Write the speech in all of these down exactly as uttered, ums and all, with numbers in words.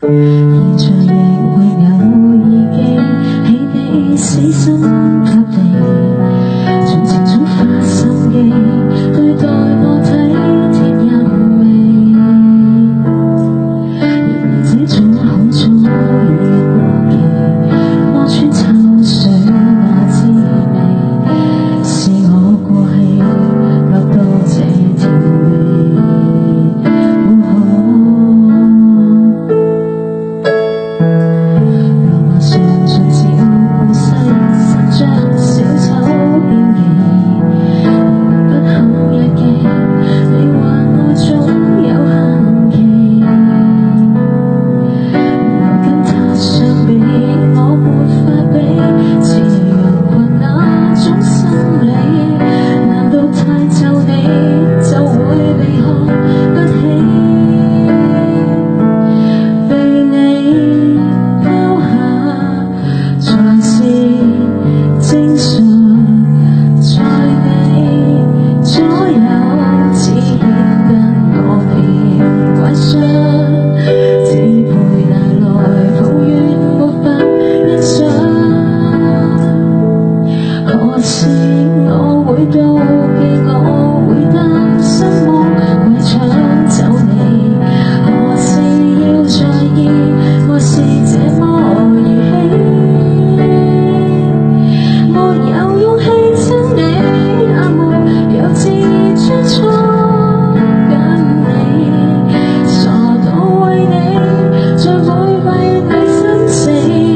現在亦會有意境，起你死心塌地，盡情種花心機，對待我體貼入微。然而這種好早已過期，望穿秋水那滋味，是我過氣落到這條眉。可是我會妒忌，我會擔心魔鬼搶走你。何時要在意，愛是這麼兒戲，沒有勇氣親你，也沒有志將錯緊你，傻到為你，在每為你生死，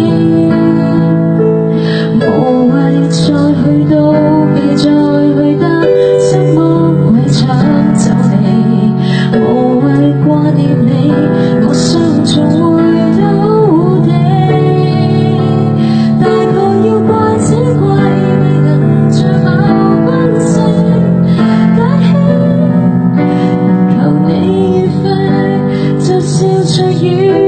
無謂再去妒忌，再去擔心魔鬼搶走你，無謂掛念你，我想仲會到地，大概要怪這怪未能像某君性解氣，求你遠飛，就笑着與